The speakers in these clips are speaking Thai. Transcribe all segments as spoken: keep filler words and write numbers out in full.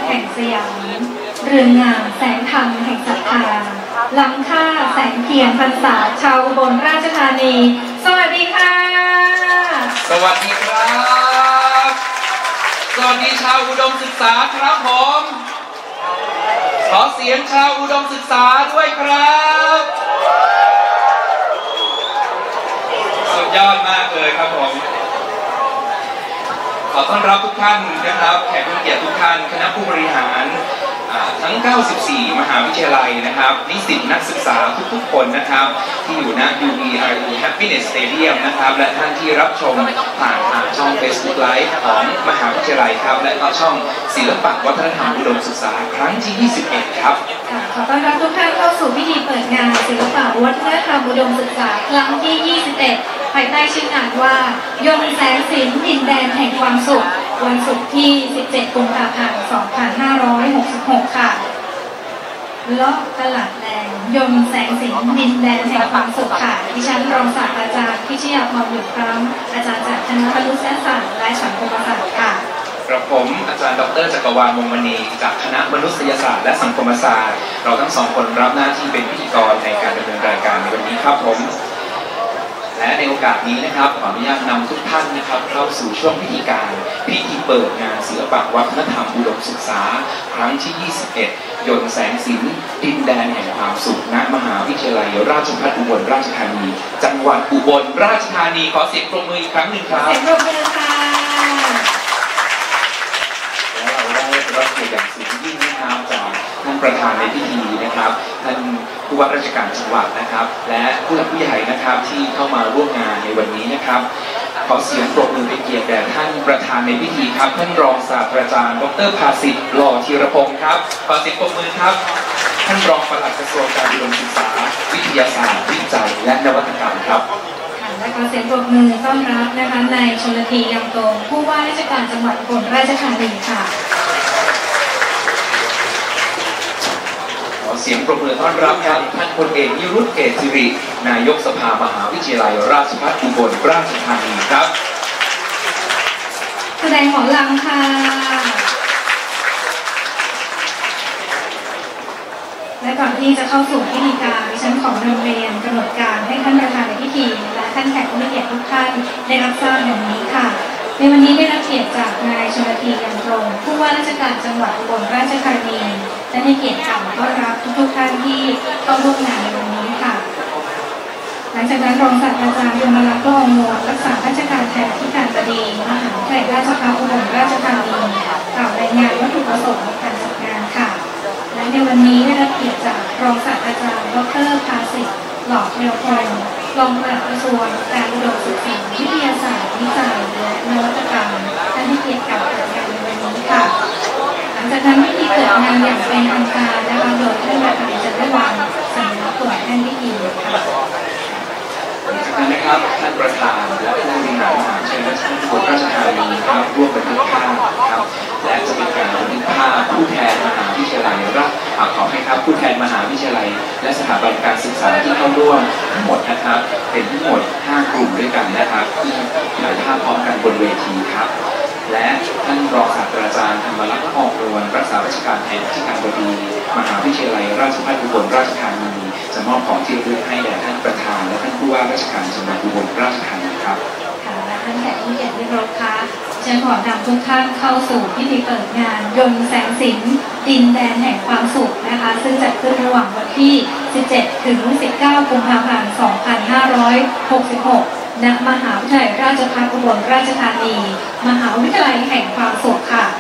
แห่งสยามเรืองงามแสงธรรมแห่งศรัทธาล้ำค่าแสงเทียนพรรษาชาวอุบลราชธานีสวัสดีค่ะสวัสดีครับสวัสดีชาวอุดมศึกษาครับผมขอเสียงชาวอุดมศึกษาด้วยครับสุดยอดมากเลยครับผมขอต้อนรับทุกท่านนะครับแขกผู้เกียรติทุกท่านคณะผู้บริหารทั้งเก้าสิบสี่มหาวิทยาลัยนะครับนิสิตนักศึกษาทุกๆคนนะครับที่อยู่ณ ยู บี อาร์ ยู Happiness Stadium นะครับและท่านที่รับชมผ่านทางช่อง Facebook Live ของมหาวิทยาลัยครับและก็ช่องศิลปะวัฒนธรรมอุดมศึกษาครั้งที่ยี่สิบเอ็ดครับขอต้อนรับทุกท่านเข้าสู่พิธีเปิดงานศิลปะวัฒนธรรมอุดมศึกษาครั้งที่ยี่สิบเอ็ดภายใต้ชื่องานว่ายมแสงสินดินแดนแห่งความสุขวันศุกร์ที่สิบเจ็ดกุมภาพันธ์สองพันห้าร้อยหกสิบหกค่ะเลาะตลาดแดงยมแสงสินดินแดนแห่งความสุขค่ะดิฉันรองศาสตราจารย์พิชยาพรหยุดครั้งอาจารย์จากคณะมนุษยศาสตร์และสังคมศาสตร์ค่ะกระผมอาจารย์ดร.จักรวาลวงศ์มณีจากคณะมนุษยศาสตร์และสังคมศาสตร์เราทั้งสองคนรับหน้าที่เป็นพิธีกรในการดำเนินรายการในวันนี้ครับผมและในโอกาสนี้นะครับขออนุญาตนำทุกท่านนะครับเข้าสู่ช่วงพิธีการพิธีเปิดงานศิลปะวัฒนธรรมอุดมศึกษาครั้งที่ยี่สิบเอ็ดยนต์แสงสินดินแดนแห่งความสุขณมหาวิทยาลัยราชภัฏอุบลราชธานีจังหวัดอุบลราชธานีขอเสียงปรบมืออีกครั้งหนึ่งครับเสียงปรบมือค่ะและเราได้รับเกียรติอย่างสูงยิ่งนะครับจากท่านประธานในพิธีนะครับท่านผู้ว่าราชการจังหวัดนะครับและผู้หลักผู้ใหญ่นะครับที่เข้ามาร่วมงานในวันนี้นะครับขอเสียงปรบมือเป็นเกียรติแด่ท่านประธานในพิธีครับท่านรองศาสตราจารย์ดร.ภาสิทธิ์หล่อธีรพงศ์ครับขอเสียงปรบมือครับท่านรองปลัดกระทรวงการอุดมศึกษาวิทยาศาสตร์วิจัยและนวัตกรรมครับและขอเสียงปรบมือต้อนรับนะคะนายชลธียังตรงผู้ว่าราชการจังหวัดอุบลราชธานีค่ะขอเสียงปรบมือต้อนรับครับท่านพลเอกนิรุตเกษสิรินายกสภามหาวิทยาลัยราชภัฏอุบลราชธานีครับแสดงหมอลำค่ะและก่อนที่จะเข้าสู่พิธีการดิฉันขอนำเรียนกำหนดการให้ท่านประธานในพิธีและท่านแขกผู้มีเกียรติทุกท่านได้รับทราบอย่างนี้ค่ะในวันนี้ได้รับเกียรติจากนายชลธียังตรงผู้ว่าราชการจังหวัดอุบลราชธานีและให้เกียรติกล่าวต้อนรับทุกๆท่านที่เข้าร่วมงานในวันนี้ค่ะหลังจากนั้นรองศาสตราจารย์ยมรัตน์ โลหะนวลรักษาราชการแทนที่การบดีมหาวิทยาลัยราชภัฏอุบลราชธานีกล่าวรายงานวัตถุประสงค์ในการจัดงานค่ะและในวันนี้ได้รับเกียรติจากรองศาสตราจารย์ดร.ภาสิทธิ์หล่อธีรพงศ์รองปลัดกระทรวงการอุดมศึกษาวิทยาศาสตร์วิจัยและนวัตกรรมท่านให้เกียรติกล่าวเปิดงานในวันนี้ค่ะหลังจากนั้นพิธีเปิดงานอย่างเป็นทางการนะคะโดยท่านประธานจะได้วางสัญลักษณ์ตัวแทนพิธีค่ะนะครับท่านประธานและผู้บริหารมหาวิทยาลัยอุบลราชธานีครับร่วมบันทึกภาพครับและจะเป็นการบันทึกภาพผู้แทนมหาวิทยาลัยราชขอให้ครับผู้แทนมหาวิทยาลัยและสถาบันการศึกษาที่เข้าร่วมทั้งหมดนะครับเป็นทั้งหมดห้ากลุ่มด้วยกันนะครับที่ถ่ายภาพพร้อมกันบนเวทีครับและท่านรองศาสตราจารย์ธรรมรัตน์ ออกนวลรักษาราชการแทนที่การบดีมหาวิทยาลัยราชภัฏอุบลราชธานีจะมอบของที่ระลึกให้แด่ท่านประธานและท่านผู้ว่าราชการจังหวัดอุบลราชธานีครับค่ะและท่านแขกผู้เกียรติที่เคารพค่ะฉันขอนำทุกท่านเข้าสู่พิธีเปิดงานยนต์แสงสินดินแดนแห่งความสุขนะคะซึ่งจัดขึ้นระหว่างวันที่สิบเจ็ดถึงสิบเก้ากุมภาพันธ์สองพันห้าร้อยหกสิบหกณมหาวิทยาลัยราชภัฏอุบลราชธานีมหาวิทยาลัยแห่งความสุขค่ะ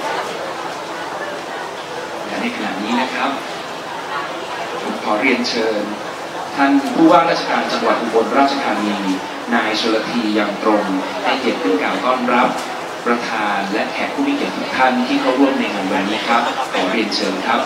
และในขณะนี้นะครับผมขอเรียนเชิญท่านผู้ว่าราชการจังหวัดอุบลราชธานีนายชลธียังตรงให้เกียรติขึ้นกล่าวต้อนรับประธานและแขกผู้มีเกียรติทุกท่านที่เข้าร่วมในงานวันนี้ครับขอเรียนเชิญครับ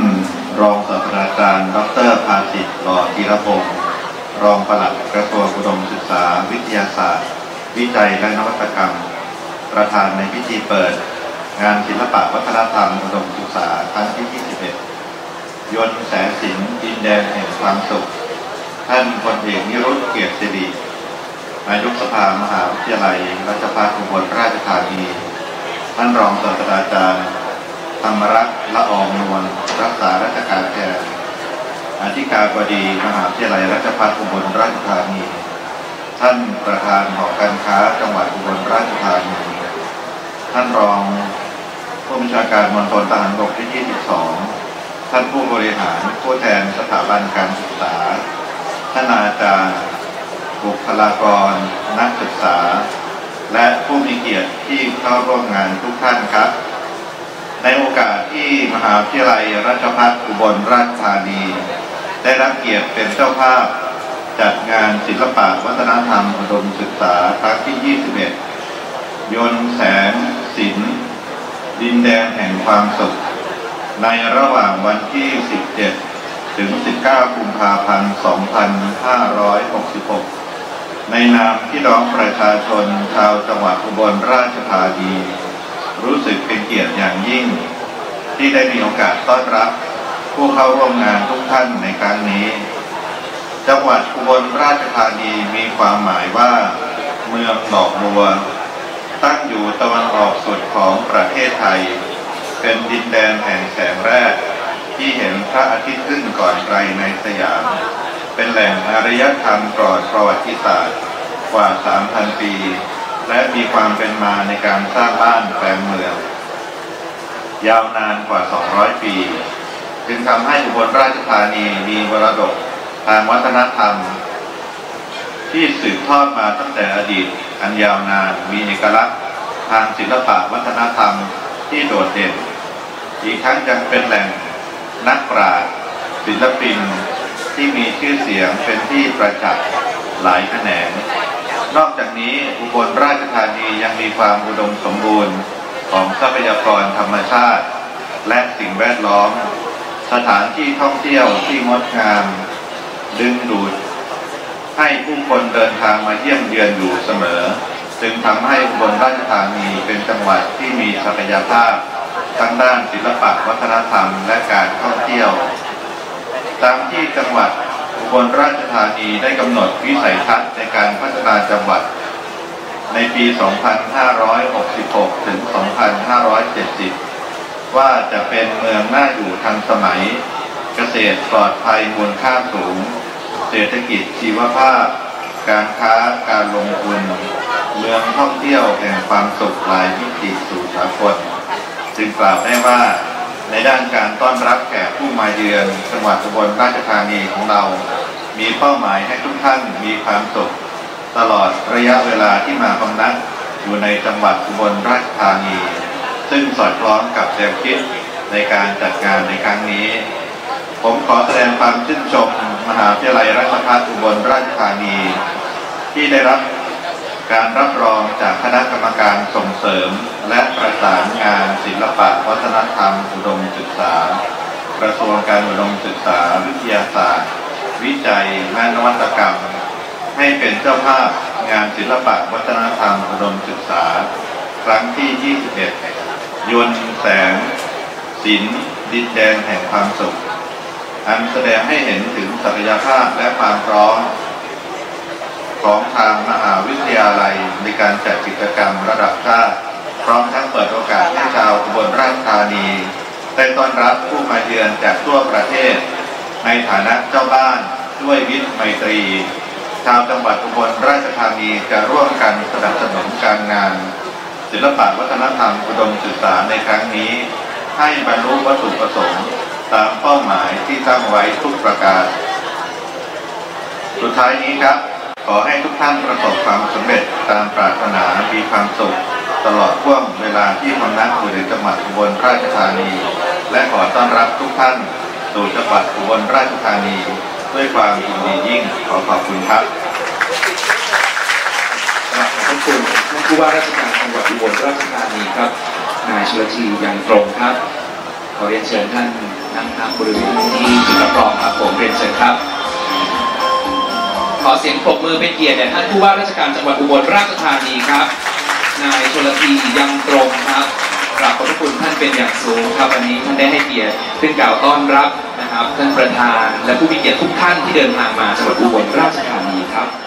รองศาสตราจารย์ดรภาสิทธิ์หล่อธีรพงศ์รองปลัดกระทรวงอุดมศึกษาวิทยาศาสตร์วิจัยและนวัตกรรมประธานในพิธีเปิดงานศิลปะวัฒนธรรมอุดมศึกษาครั้งที่ยี่สิบเอ็ดยนต์แสงสินดินแดนแห่งความสุขท่านพลเอกนิรุตเกียรติศิรินายกสภามหาวิทยาลัยราชภัฏอุบลราชธานีท่านรองศาสตราจารย์ธรรมรักษ์ละอองนวลรักษาราชการแทนอธิการบดีมหาวิทยาลัยราชภัฏอุบลราชธานีท่านประธานหอการค้าจังหวัดอุบลราชธานีท่านรองผู้บัญชาการมณฑลทหารบกที่ยี่สิบสองท่านผู้บริหารผู้แทนสถาบันการศึกษาท่านอาจารย์บุคลากรนักศึกษาและผู้มีเกียรติที่เข้าร่วมงานทุกท่านครับในโอกาสที่มหาวิทยาลัยราชภัฏอุบลราชธานีได้รับเกียรติเป็นเจ้าภาพจัดงานศิลปะวัฒนธรรมอุดมศึกษาครั้งที่ยี่สิบเอ็ดยนต์แสงสินดินแดนแห่งความสุขในระหว่างวันที่สิบเจ็ดถึงสิบเก้ากุมภาพันธ์สองพันห้าร้อยหกสิบหกในนามพี่น้องประชาชนชาวจังหวัดอุบลราชธานีรู้สึกเป็นเกียรติอย่างยิ่งที่ได้มีโอกาสต้อนรับผู้เข้าร่วมงานทุกท่านในครั้งนี้จังหวัดอุบลราชธานีมีความหมายว่าเมืองดอกบัวตั้งอยู่ตะวันออกสุดของประเทศไทยเป็นดินแดนแห่งแสงแรกที่เห็นพระอาทิตย์ขึ้นก่อนใครในสยามเป็นแหล่งอารยธรรมก่อนประวัติศาสตร์กว่า สามพัน ปีและมีความเป็นมาในการสร้างบ้านแปลงเมืองยาวนานกว่า สองร้อย ปีจึงทำให้อุบลราชธานีมีมรดกทางวัฒนธรรมที่สืบทอดมาตั้งแต่อดีตอันยาวนานมีเอกลักษณ์ทางศิลปะวัฒนธรรมที่โดดเด่นอีกทั้งยังเป็นแหล่งนักปราชญ์ศิลปินที่มีชื่อเสียงเป็นที่ประจักษ์หลายแขนงนอกจากนี้อุบลราชธานียังมีความอุดมสมบูรณ์ของทรัพยากรธรรมชาติและสิ่งแวดล้อมสถานที่ท่องเที่ยวที่งดงามดึงดูดให้ผู้คนเดินทางมาเยี่ยมเยือนอยู่เสมอจึงทำให้อุบลราชธานีเป็นจังหวัดที่มีศักยภาพทั้งด้านศิลปะวัฒนธรรมและการท่องเที่ยวตามที่จังหวัดอุบลราชธานีได้กำหนดวิสัยทัศน์ในการพัฒนาจังหวัดในปี สองพันห้าร้อยหกสิบหก ถึง สองพันห้าร้อยเจ็ดสิบ ว่าจะเป็นเมืองน่าอยู่ทันสมัยเกษตรปลอดภัยมูลค่าสูงเศรษฐกิจชีวภาพการค้าการลงทุนเมืองท่องเที่ยวแห่งความสุขหลายมิติสู่สากลจึงกล่าวได้ว่าในด้านการต้อนรับแขกผู้มาเยือนจังหวัดอุบลราชธานีของเรามีเป้าหมายให้ทุกท่านมีความสุขตลอดระยะเวลาที่มาพำนักอยู่ในจังหวัดอุบลราชธานีซึ่งสอดคล้องกับแนวคิดในการจัดงานในครั้งนี้ผมขอแสดงความชื่นชมมหาวิทยาลัยราชภัฏอุบลราชธานีที่ได้รับการรับรองจากคณะกรรมการส่งเสริมและประสานงานศิลปะวัฒนธรรมอุดมศึกษากระทรวงการอุดมศึกษาวิทยาศาสตร์วิจัยและนวัตกรรมให้เป็นเจ้าภาพงานศิลปะวัฒนธรรมอุดมศึกษาครั้งที่ยี่สิบเอ็ดยนต์แสงสินดินแดนแห่งความสุขอันแสดงให้เห็นถึงศักยภาพและความพร้อมของทางมหาวิทยาลัยในการจัดกิจกรรมระดับชาติพร้อมทั้งเปิดโอกาสให้ชาวอุบลราชธานีได้ต้อนรับผู้มาเยือนจากทั่วประเทศในฐานะเจ้าบ้านด้วยมิตรไมตรีชาวจังหวัดอุบลราชธานีจะร่วมกันสนับสนุนการงานศิลปะวัฒนธรรมอุดมศึกษาในครั้งนี้ให้บรรลุวัตถุประสงค์ตามเป้าหมายที่ตั้งไว้ทุกประการสุดท้ายนี้ครับขอให้ทุกท่านประสบความสำเร็จตามปรารถนามีความสุขตลอดช่วงเวลาที่พำนักอยู่ในจังหวัดอุบลราชธานีและขอต้อนรับทุกท่านสู่จังหวัดอุบลราชธานีด้วยความยินดียิ่งขอขอบคุณครับขอบคุณท่านผู้ว่าราชการจังหวัดอุบลราชธานีครับนายชลธียังตรงครับขอเรียนเชิญท่านนั่งทางบริเวณที่จุดรับรองครับผมเรียนเชิญครับขอเสียงปรบมือเป็นเกียรติแด่ท่านผู้ว่าราชการจังหวัดอุบลราชธานีครับนายชลธียังตรงครับกราบขอบพระคุณท่านเป็นอย่างสูงครับวันนี้ท่านได้ให้เกียรติขึ้นกล่าวต้อนรับนะครับท่านประธานและผู้มีเกียรติทุกท่านที่เดินทางมาจังหวัดอุบลราชธานีครับ